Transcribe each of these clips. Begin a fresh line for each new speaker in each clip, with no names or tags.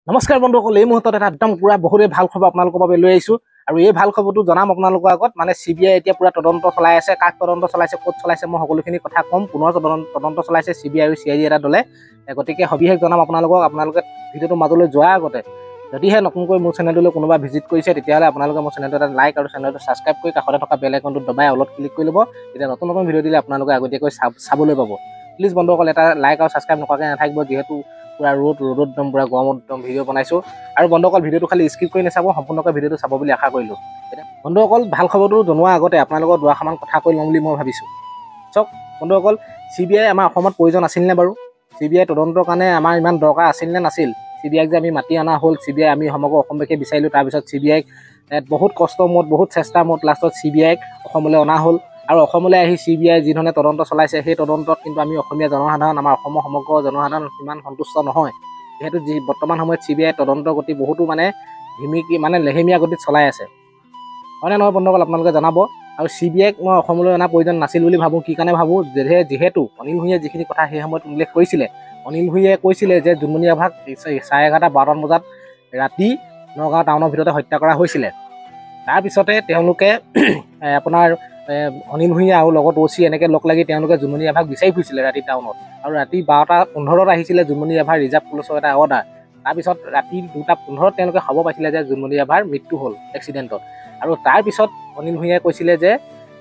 নমস্কাৰ বন্ধুসকল, এই মুহূৰ্তত এটা একদম পুৰা বহুতেই ভাল খবৰ আপোনালোকৰ বাবে লৈ আহিছোঁ। আৰু এই ভাল খবৰটো জনাম আপোনালোকৰ আগত। মানে CBI এতিয়া পুৰা তদন্ত চলাই আছে। কাক তদন্ত চলাইছে, ক'ত চলাইছে, মই সকলোখিনি কথা ক'ম। পুনৰ তদন্ত চলাইছে CBI আৰু CID এটা দলে। গতিকে সবিশেষ জনাম আপোনালোকক। আপোনালোকে ভিডিঅ'টো মাজলৈ যোৱাৰ আগতে যদিহে নতুনকৈ মোৰ চেনেলটোলৈ কোনোবা ভিজিট কৰিছে, তেতিয়াহ'লে আপোনালোকে মোৰ চেনেলটো এটা লাইক আৰু চেনেলটো ছাবস্ক্ৰাইব কৰি কাষতে থকা বেল আইকনটো দবাই অলপ ক্লিক কৰি ল'ব। তেতিয়া নতুন নতুন ভিডিঅ' দিলে আপোনালোকে আগতীয়াকৈ চাবলৈ পাব। প্লিজ বন্ধুসকল, এটা লাইক আৰু ছাবস্ক্ৰাইব নকৰাকৈ নাথাকিব, যিহেতু পুৰা ৰ'দত একদম পুৰা গৰমত একদম ভিডিঅ' বনাইছোঁ। আৰু বন্ধুসকল, ভিডিঅ'টো খালি স্কিপ কৰি নাচাব, সম্পূৰ্ণকৈ ভিডিঅ'টো চাব বুলি আশা কৰিলোঁ। বন্ধুসকল, ভাল খবৰটো জনোৱাৰ আগতে আপোনালোকৰ দুআষাৰমান কথা কৈ লওঁ বুলি মই ভাবিছোঁ। চাওক বন্ধুসকল, CBI আমাৰ অসমত প্ৰয়োজন আছিল নে বাৰু? CBI তদন্তৰ কাৰণে আমাৰ ইমান দৰকাৰ আছিল নে নাছিল? CBI যে আমি মাতি অনা হ'ল, CBI আমি সমগ্ৰ অসমবাসীয়ে বিচাৰিলোঁ। তাৰপিছত CBI বহুত কষ্ট মূৰত, বহুত চেষ্টাৰ মূৰত লাষ্টত CBI অসমলৈ অনা হ'ল। আৰু অসমলৈ আহি CBI যিধৰণে তদন্ত চলাইছে, সেই তদন্তত কিন্তু আমি অসমীয়া জনসাধাৰণ, আমাৰ অসমৰ সমগ্ৰ জনসাধাৰণ সিমান সন্তুষ্ট নহয়। যিহেতু বৰ্তমান সময়ত CBI তদন্তৰ গতি বহুতো লেহেমীয়া গতিত চলাই আছে, হয়নে নহয় বন্ধুসকল? আপোনালোকে জনাব। আৰু CBIক মই অসমলৈ অনা প্ৰয়োজন নাছিল বুলি ভাবোঁ। কি কাৰণে ভাবোঁ? যিহেতু অনিল ভূঞাই যিখিনি কথা সেই সময়ত উল্লেখ কৰিছিলে, অনিল ভূঞাই কৈছিলে যে জোনমণি আভাক 11:30-12 বজাত ৰাতি নগাঁও টাউনৰ ভিতৰতে হত্যা কৰা হৈছিলে। তাৰপিছতে তেওঁলোকে আপোনাৰ অনিল ভূঞা আৰু লগত OC এনেকৈ লগ লাগি তেওঁলোকে জোনমণি আভাক বিচাৰি ফুৰিছিলে ৰাতি টাউনত। আৰু ৰাতি 12:15 আহিছিলে জোনমণি আভাৰ ৰিজাৰ্ভ পুলিচৰ এটা অৰ্ডাৰ। তাৰপিছত ৰাতি 2:15 তেওঁলোকে খবৰ পাইছিলে যে জোনমণি আভাৰ মৃত্যু হ'ল এক্সিডেণ্টত। আৰু তাৰপিছত অনিল ভূঞাই কৈছিলে যে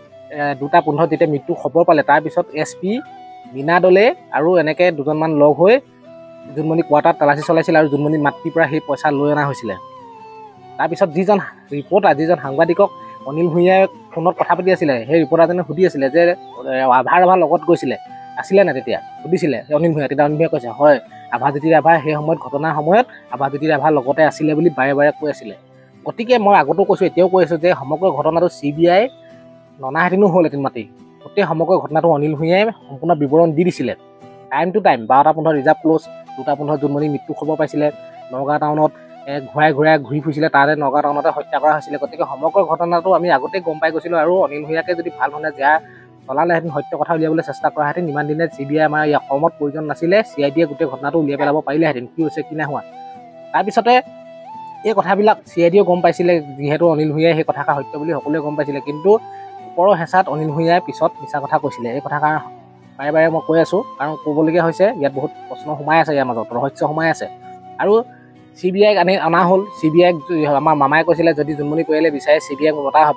2:15 যেতিয়া মৃত্যু খবৰ পালে, তাৰপিছত SP মীনা দলে আৰু এনেকৈ দুজনমান লগ হৈ জোনমণি কোৱাৰ্টাৰত তালাচী চলাইছিলে আৰু জোনমণিৰ মাতৃৰ পৰা সেই পইচা লৈ অনা হৈছিলে। তাৰপিছত যিজন ৰিপৰ্টাৰ, যিজন সাংবাদিকক অনিল ভূঞাই ফোনত কথা পাতি আছিলে, সেই ৰিপৰ্টাৰজনে সুধি আছিলে যে আভাৰ লগত গৈছিলে, আছিলে নাই তেতিয়া সুধিছিলে অনিল ভূঞাই। তেতিয়া অনিল ভূঞাই কৈছে, হয়, আভাজ্যোতি ৰাভা সেই সময়ত ঘটনাৰ সময়ত আভাজ্যোতি ৰাভা লগতে আছিলে বুলি বাৰে বাৰে কৈ আছিলে। গতিকে মই আগতো কৈছোঁ, এতিয়াও কৈ আছোঁ যে সমগ্ৰ ঘটনাটো CBI ননাহেঁতেনো হ'লহেঁতেন মাতি। গোটেই সমগ্ৰ ঘটনাটো অনিল ভূঞাই সম্পূৰ্ণ বিৱৰণ দি দিছিলে। Time to time 12:15 reserve close, 2:15 Jonmoni মৃত্যু খবৰ পাইছিলে, নগাঁও টাউনত ঘূৰি ফুৰিছিলে, তাতে নগাঁও টাউনতে হত্যা কৰা হৈছিলে। গতিকে সমগ্ৰ ঘটনাটো আমি আগতেই গম পাই গৈছিলোঁ। আৰু অনিল ভূঞাকে যদি ভাল ধৰণে চলালেহেঁতেন, সত্য কথা উলিয়াবলৈ চেষ্টা কৰাহেঁতেন, ইমান দিনে CBI আমাৰ এই অসমত প্ৰয়োজন নাছিলে। CIDয়ে গোটেই ঘটনাটো উলিয়াই পেলাব পাৰিলেহেঁতেন, কি হৈছে কি নাই হোৱা। তাৰপিছতে এই কথাবিলাক CIDয়েও গম পাইছিলে, যিহেতু অনিল ভূঞাই সেই কথাষাৰ সত্য বুলি সকলোৱে গম পাইছিলে। কিন্তু ওপৰৰ হেঁচাত অনিল ভূঞাই পিছত মিছা কথা কৈছিলে। এই কথাষাৰ বাৰে বাৰে মই কৈ আছোঁ, কাৰণ ক'বলগীয়া হৈছে। ইয়াত বহুত প্ৰশ্ন সোমাই আছে, ইয়াৰ মাজত ৰহস্য সোমাই আছে। আৰু CBIক অনা হ'ল। CBIক আমাৰ মামাই কৈছিলে যদি জোনমণি পৰিয়ালে বিচাৰে CBIক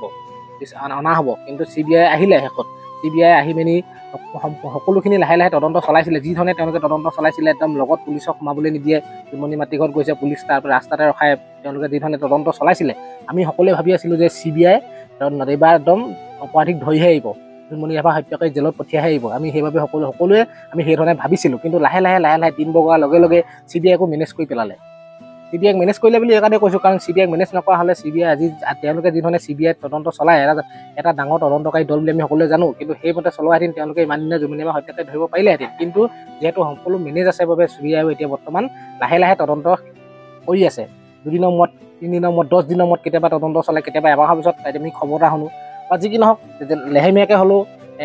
অনা হ'ব। কিন্তু CBI আহিলে শেষত। CBI আহি মেলি সকলোখিনি লাহে লাহে তদন্ত চলাইছিলে। যিধৰণে তেওঁলোকে তদন্ত চলাইছিলে, একদম লগত পুলিচক সোমাবলৈ নিদিয়ে। জোনমণি মাতৃঘৰত গৈছে, পুলিচ তাৰপৰা ৰাস্তাতে ৰখাই তেওঁলোকে যিধৰণে তদন্ত চলাইছিলে, আমি সকলোৱে ভাবি আছিলোঁ যে CBI এইবাৰ একদম অপৰাধীক ধৰিহে আহিব, জোনমণি ৰাভা হত্যাকাৰী জেলত পঠিয়াইহে আহিব। আমি সেইবাবে সকলোৱে আমি সেইধৰণে ভাবিছিলোঁ। কিন্তু লাহে লাহে দিন বগোৱাৰ লগে লগে CBIকো মেনেজ কৰি পেলালে। CBIক মেনেজ কৰিলে বুলি এইকাৰণে কৈছোঁ, কাৰণ CBIক মেনেজ নকৰা হ'লে CBI আজি তেওঁলোকে যিধৰণে CBI তদন্ত চলায়, এটা ডাঙৰ তদন্তকাৰী দল বুলি আমি সকলোৱে জানো। কিন্তু সেইমতে চলোৱাহেঁতেন তেওঁলোকে ইমান দিনে জোনমণি ৰাভা হত্যাকাৰী ধৰিব পাৰিলেহেঁতেন। কিন্তু যিহেতু সকলো মেনেজ আছে বাবে CBIও এতিয়া বৰ্তমান লাহে লাহে তদন্ত কৰি আছে। 2 দিনৰ মূৰত, 3 দিনৰ মূৰত, 10 দিনৰ মূৰত কেতিয়াবা তদন্ত চলে, কেতিয়াবা এমাহৰ পিছত আমি খবৰ এটা শুনো। বা যি কি নহওক, লেহেমীয়াকৈ হ'লেও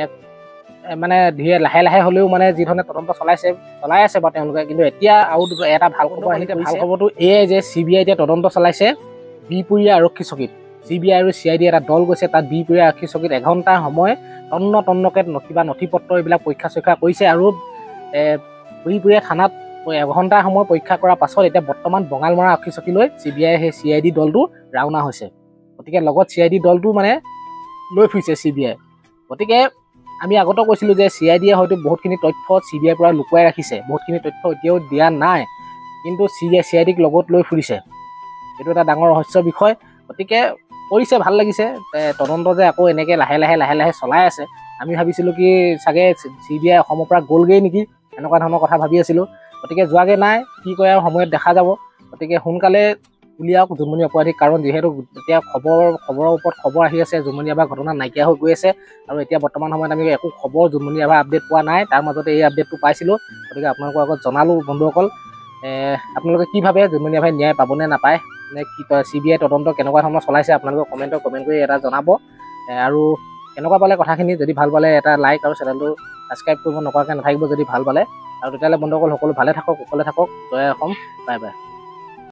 লাহে লাহে হ'লেও যিধৰণে তদন্ত চলাই আছে বা তেওঁলোকে। কিন্তু এতিয়া আৰু এটা ভাল খবৰ আহিছে। ভাল খবৰটো এয়াই যে CBI এতিয়া তদন্ত চলাইছে বিহপুৰীয়া আৰক্ষী চকীত। CBI আৰু CID এটা দল গৈছে তাত বিহপুৰীয়া আৰক্ষী চকীত এঘণ্টা সময় তন্নকৈ নথি পত্ৰ এইবিলাক পৰীক্ষা চৰীক্ষা কৰিছে। আৰু বিহপুৰীয়া থানাত এঘণ্টা সময় পৰীক্ষা কৰাৰ পাছত এতিয়া বৰ্তমান বঙালমৰা আৰক্ষী চকীলৈ CBI সেই CID দলটো ৰাওনা হৈছে। গতিকে লগত CID দলটো লৈ ফুৰিছে CBI। গতিকে আমি আগতেও কৈছিলোঁ যে CIDয়ে হয়তো বহুতখিনি তথ্য CBIৰ পৰা লুকুৱাই ৰাখিছে, বহুতখিনি তথ্য এতিয়াও দিয়া নাই, কিন্তু CIDক লগত লৈ ফুৰিছে। এইটো এটা ডাঙৰ ৰহস্য বিষয়। গতিকে কৰিছে, ভাল লাগিছে। তদন্ত যে আকৌ এনেকৈ লাহে লাহে চলাই আছে। আমি ভাবিছিলোঁ কি চাগে CBI অসমৰ পৰা গ'লগৈ নেকি, এনেকুৱা ধৰণৰ কথা ভাবি আছিলোঁ। গতিকে যোৱাগৈ নাই, কি কৰে আৰু সময়ত দেখা যাব। গতিকে সোনকালে উলিয়াওক জোনমণি অপৰাধীক, কাৰণ যিহেতু এতিয়া খবৰৰ ওপৰত খবৰ আহি আছে, জোনমণি ৰাভাৰ ঘটনা নাইকিয়া হৈ গৈ আছে। আৰু এতিয়া বৰ্তমান সময়ত আমি একো খবৰ জোনমণি ৰাভাৰ আপডেট পোৱা নাই। তাৰ মাজতে এই আপডেটটো পাইছিলোঁ। গতিকে আপোনালোকৰ আগত জনালোঁ বন্ধুসকল। আপোনালোকে কি ভাবে, জোনমণি ৰাভাই ন্যায় পাবনে নাপায়, নে কি CBI তদন্ত কেনেকুৱা ধৰণৰ চলাইছে, আপোনালোকে কমেণ্ট কৰি এটা জনাব। আৰু কেনেকুৱা পালে কথাখিনি, যদি ভাল পালে এটা লাইক আৰু চেনেলটো ছাবস্ক্ৰাইব কৰিব নকৰাকৈ নাথাকিব যদি ভাল পালে। আৰু তেতিয়াহ'লে বন্ধুসকল সকলো ভালে থাকক, কুশলে থাকক। জয় অসম, বাই বাই।